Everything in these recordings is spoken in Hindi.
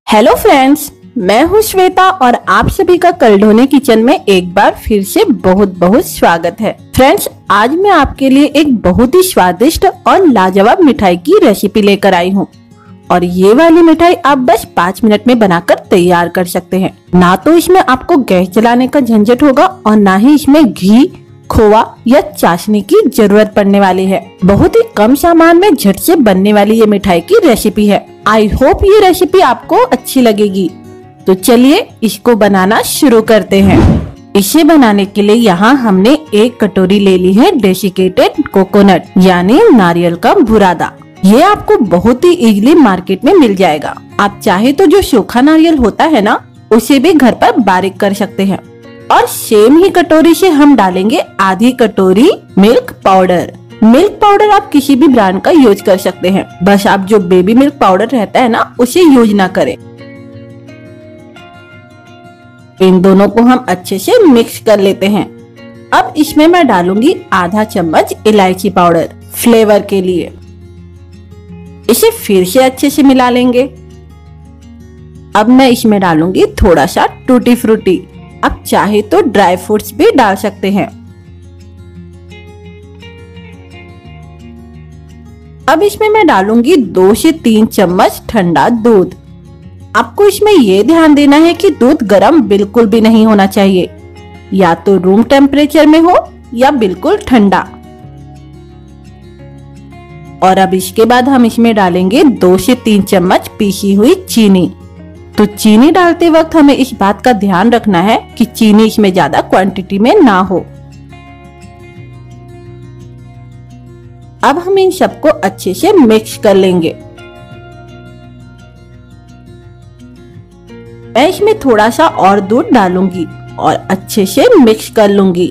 हेलो फ्रेंड्स, मैं हूँ श्वेता और आप सभी का कलढोने किचन में एक बार फिर से बहुत बहुत स्वागत है। फ्रेंड्स, आज मैं आपके लिए एक बहुत ही स्वादिष्ट और लाजवाब मिठाई की रेसिपी लेकर आई हूँ और ये वाली मिठाई आप बस 5 मिनट में बनाकर तैयार कर सकते हैं। ना तो इसमें आपको गैस जलाने का झंझट होगा और ना ही इसमें घी, खोवा या चाशनी की जरूरत पड़ने वाली है। बहुत ही कम सामान में झट से बनने वाली ये मिठाई की रेसिपी है। आई होप ये रेसिपी आपको अच्छी लगेगी। तो चलिए इसको बनाना शुरू करते हैं। इसे बनाने के लिए यहाँ हमने 1 कटोरी ले ली है डेसिकेटेड कोकोनट यानी नारियल का बुरादा। ये आपको बहुत ही इजीली मार्केट में मिल जाएगा। आप चाहे तो जो सूखा नारियल होता है ना, उसे भी घर पर बारीक कर सकते हैं। और सेम ही कटोरी से हम डालेंगे आधी कटोरी मिल्क पाउडर। मिल्क पाउडर आप किसी भी ब्रांड का यूज कर सकते हैं, बस आप जो बेबी मिल्क पाउडर रहता है ना, उसे यूज ना करें। इन दोनों को हम अच्छे से मिक्स कर लेते हैं। अब इसमें मैं डालूंगी आधा चम्मच इलायची पाउडर फ्लेवर के लिए। इसे फिर से अच्छे से मिला लेंगे। अब मैं इसमें डालूंगी थोड़ा सा टूटी फ्रूटी। आप चाहे तो ड्राई फ्रूट्स भी डाल सकते हैं। अब इसमें मैं डालूंगी 2 से 3 चम्मच ठंडा दूध। आपको इसमें ये ध्यान देना है कि दूध गर्म बिल्कुल भी नहीं होना चाहिए, या तो रूम टेम्परेचर में हो या बिल्कुल ठंडा। और अब इसके बाद हम इसमें डालेंगे 2 से 3 चम्मच पीसी हुई चीनी। तो चीनी डालते वक्त हमें इस बात का ध्यान रखना है कि चीनी इसमें ज्यादा क्वांटिटी में ना हो। अब हम इन सबको अच्छे से मिक्स कर लेंगे। मैं इसमें थोड़ा सा और दूध डालूंगी और अच्छे से मिक्स कर लूंगी।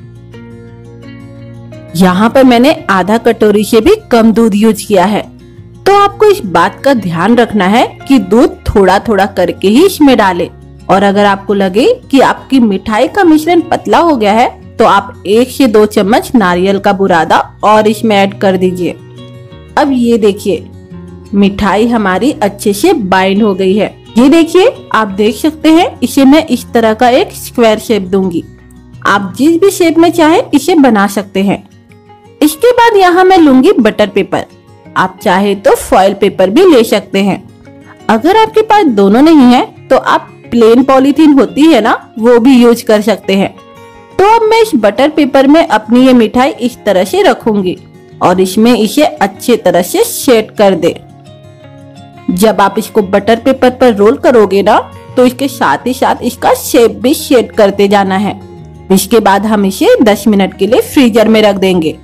यहाँ पर मैंने आधा कटोरी से भी कम दूध यूज किया है। तो आपको इस बात का ध्यान रखना है कि दूध थोड़ा थोड़ा करके ही इसमें डालें। और अगर आपको लगे कि आपकी मिठाई का मिश्रण पतला हो गया है, तो आप 1 से 2 चम्मच नारियल का बुरादा और इसमें ऐड कर दीजिए। अब ये देखिए, मिठाई हमारी अच्छे से बाइंड हो गई है। ये देखिए, आप देख सकते हैं, इसे मैं इस तरह का एक स्क्वायर शेप दूंगी। आप जिस भी शेप में चाहे इसे बना सकते हैं। इसके बाद यहाँ मैं लूंगी बटर पेपर। आप चाहे तो फॉइल पेपर भी ले सकते हैं। अगर आपके पास दोनों नहीं है तो आप प्लेन पॉलीथीन होती है ना, वो भी यूज कर सकते हैं। तो अब मैं इस बटर पेपर में अपनी ये मिठाई इस तरह से रखूंगी और इसमें इसे अच्छे तरह से सेट कर दे। जब आप इसको बटर पेपर पर रोल करोगे ना, तो इसके साथ ही साथ इसका शेप भी सेट करते जाना है। इसके बाद हम इसे 10 मिनट के लिए फ्रीजर में रख देंगे।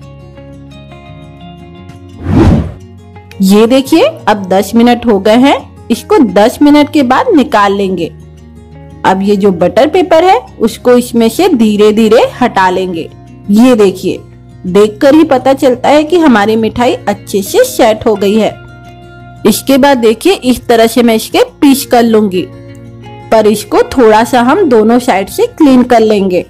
ये देखिए, अब 10 मिनट हो गए हैं। इसको 10 मिनट के बाद निकाल लेंगे। अब ये जो बटर पेपर है, उसको इसमें से धीरे धीरे हटा लेंगे। ये देखिए, देखकर ही पता चलता है कि हमारी मिठाई अच्छे से सेट हो गई है। इसके बाद देखिए, इस तरह से मैं इसके पीस कर लूंगी, पर इसको थोड़ा सा हम दोनों साइड से क्लीन कर लेंगे।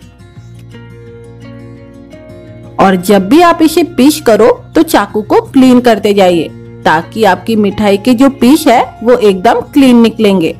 और जब भी आप इसे पीस करो तो चाकू को क्लीन करते जाइए, ताकि आपकी मिठाई के जो पीस है वो एकदम क्लीन निकलेंगे।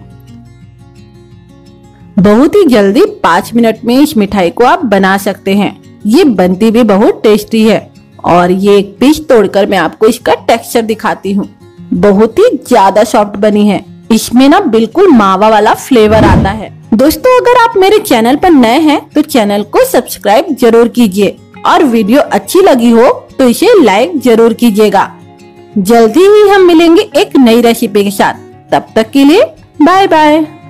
बहुत ही जल्दी 5 मिनट में इस मिठाई को आप बना सकते हैं। ये बनती भी बहुत टेस्टी है। और ये एक पीस तोड़कर मैं आपको इसका टेक्सचर दिखाती हूँ। बहुत ही ज्यादा सॉफ्ट बनी है। इसमें ना बिल्कुल मावा वाला फ्लेवर आता है। दोस्तों, अगर आप मेरे चैनल पर नए हैं तो चैनल को सब्सक्राइब जरूर कीजिए और वीडियो अच्छी लगी हो तो इसे लाइक जरूर कीजिएगा। जल्दी ही हम मिलेंगे एक नई रेसिपी के साथ। तब तक के लिए बाय बाय।